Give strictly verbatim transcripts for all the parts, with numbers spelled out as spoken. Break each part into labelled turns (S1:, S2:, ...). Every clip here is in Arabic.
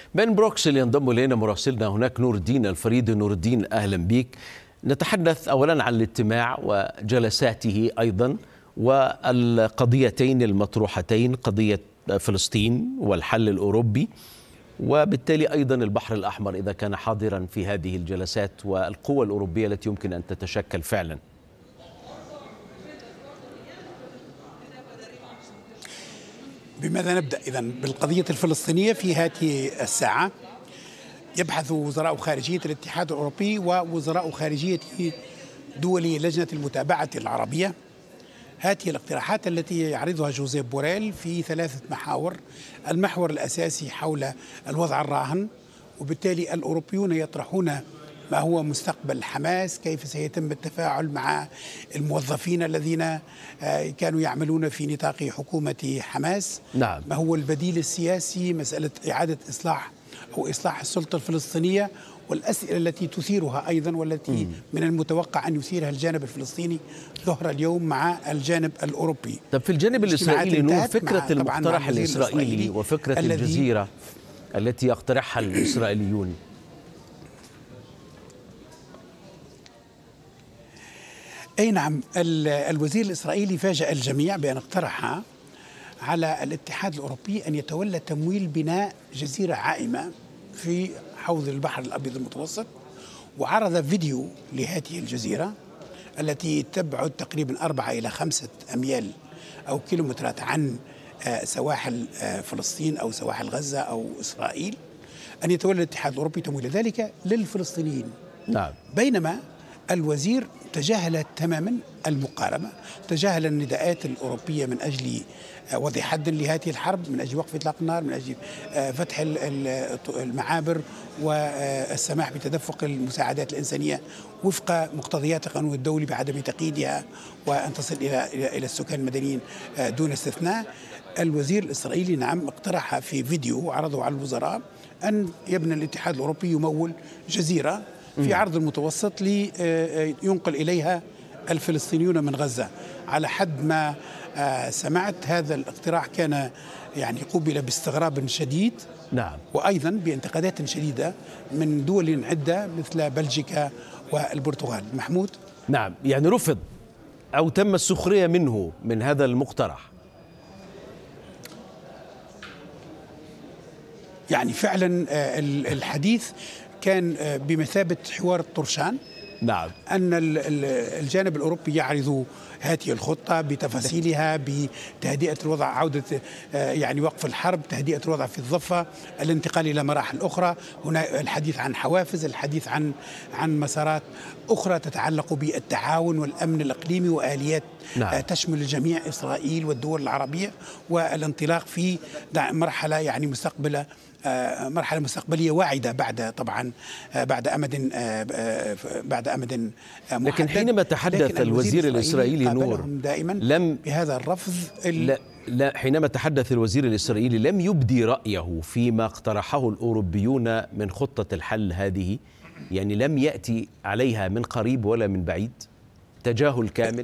S1: من بروكسل ينضم إلينا مراسلنا هناك نور الدين الفريدي. نور الدين، أهلا بك. نتحدث أولا عن الاجتماع وجلساته أيضا والقضيتين المطروحتين، قضية فلسطين والحل الأوروبي، وبالتالي أيضا البحر الأحمر إذا كان حاضرا في هذه الجلسات، والقوى الأوروبية التي يمكن أن تتشكل فعلا.
S2: بماذا نبدأ إذن؟ بالقضية الفلسطينية. في هذه الساعة يبحث وزراء خارجية الاتحاد الأوروبي ووزراء خارجية دول لجنة المتابعة العربية هذه الاقتراحات التي يعرضها جوزيف بوريل في ثلاثة محاور. المحور الأساسي حول الوضع الراهن، وبالتالي الأوروبيون يطرحون ما هو مستقبل حماس، كيف سيتم التفاعل مع الموظفين الذين كانوا يعملون في نطاق حكومة حماس.
S1: نعم.
S2: ما هو البديل السياسي، مسألة إعادة إصلاح أو إصلاح السلطة الفلسطينية، والأسئلة التي تثيرها أيضا والتي مم. من المتوقع أن يثيرها الجانب الفلسطيني ظهر اليوم مع الجانب الأوروبي.
S1: طب في الجانب الإسرائيلي نور، فكرة المقترح الإسرائيلي وفكرة الجزيرة التي يقترحها الإسرائيليون.
S2: أي نعم، الوزير الإسرائيلي فاجأ الجميع بأن اقترح على الاتحاد الأوروبي أن يتولى تمويل بناء جزيرة عائمة في حوض البحر الأبيض المتوسط، وعرض فيديو لهذه الجزيرة التي تبعد تقريبا أربعة إلى خمسة أميال أو كيلومترات عن سواحل فلسطين أو سواحل غزة أو إسرائيل، أن يتولى الاتحاد الأوروبي تمويل ذلك للفلسطينيين.
S1: نعم.
S2: بينما الوزير تجاهل تماما المقاربة، تجاهل النداءات الأوروبية من أجل وضع حد لهذه الحرب، من أجل وقف إطلاق النار، من أجل فتح المعابر والسماح بتدفق المساعدات الإنسانية وفق مقتضيات القانون الدولي بعدم تقييدها، وأن تصل إلى إلى السكان المدنيين دون استثناء. الوزير الإسرائيلي نعم اقترح في فيديو عرضه على الوزراء أن يبني الاتحاد الأوروبي يمول جزيرة في عرض المتوسط لينقل إليها الفلسطينيون من غزة. على حد ما سمعت هذا الاقتراح كان يعني قوبل باستغراب شديد.
S1: نعم.
S2: وأيضا بانتقادات شديدة من دول عدة مثل بلجيكا والبرتغال. محمود.
S1: نعم، يعني رفض أو تم السخرية منه من هذا المقترح.
S2: يعني فعلا الحديث كان بمثابة حوار الطرشان.
S1: نعم.
S2: أن الجانب الأوروبي يعرض هذه الخطة بتفاصيلها، بتهدئة الوضع، عودة يعني وقف الحرب، تهدئة الوضع في الضفة، الانتقال إلى مراحل أخرى، هنا الحديث عن حوافز، الحديث عن عن مسارات أخرى تتعلق بالتعاون والأمن الإقليمي وآليات نعم. تشمل جميع إسرائيل والدول العربية، والانطلاق في مرحلة يعني مستقبلة مرحلة مستقبلية واعدة بعد طبعا بعد أمد بعد أمد محدد.
S1: لكن حينما تحدث لكن الوزير الإسرائيلي نور
S2: دائما
S1: لم
S2: بهذا الرفض
S1: لا, لا حينما تحدث الوزير الإسرائيلي لم يبدي رأيه فيما اقترحه الأوروبيون من خطة الحل هذه، يعني لم يأتي عليها من قريب ولا من بعيد، تجاهل كامل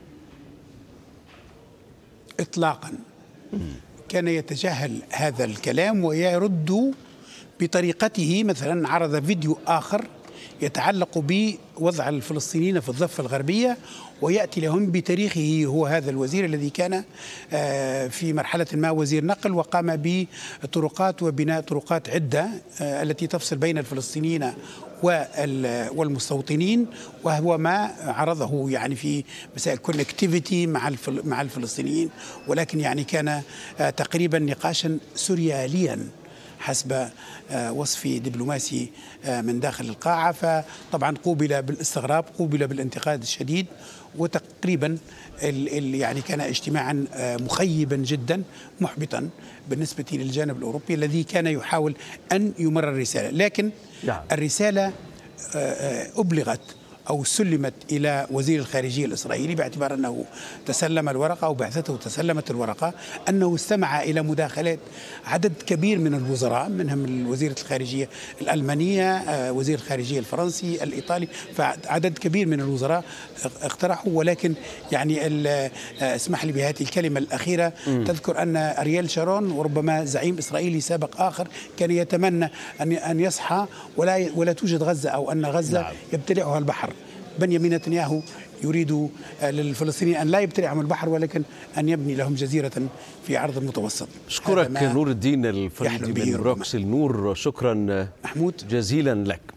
S2: إطلاقا. كان يتجاهل هذا الكلام ويرد بطريقته. مثلا عرض فيديو آخر يتعلق بوضع الفلسطينيين في الضفة الغربية، ويأتي لهم بتاريخه. هو هذا الوزير الذي كان في مرحلة ما وزير نقل وقام بطرقات وبناء طرقات عدة التي تفصل بين الفلسطينيين والمستوطنين، وهو ما عرضه يعني في مسائل كونكتيفيتي مع مع الفلسطينيين، ولكن يعني كان تقريبا نقاشا سورياليا حسب وصف دبلوماسي من داخل القاعة. فطبعا قوبل بالاستغراب، قوبل بالانتقاد الشديد، وتقريبا يعني كان اجتماعا مخيبا جدا محبطا بالنسبة للجانب الأوروبي الذي كان يحاول أن يمرر الرسالة. لكن نعم. الرسالة أبلغت أو سلمت إلى وزير الخارجية الإسرائيلي باعتبار أنه تسلم الورقة أو بعثته تسلمت الورقة، أنه استمع إلى مداخلات عدد كبير من الوزراء، منهم وزيرة الخارجية الألمانية، وزير الخارجية الفرنسي، الإيطالي، فعدد كبير من الوزراء اقترحوا. ولكن يعني اسمح لي بهذه الكلمة الأخيرة، م. تذكر أن أرييل شارون وربما زعيم إسرائيلي سابق آخر كان يتمنى أن أن يصحى ولا ولا توجد غزة، أو أن غزة نعم. يبتلعها البحر. بنيامين نتنياهو يريد للفلسطينيين أن لا يبتلعهم البحر، ولكن أن يبني لهم جزيرة في عرض المتوسط.
S1: أشكرك نور الدين الفريدي من بروكسل. نور، شكرا
S2: محمود
S1: جزيلا لك.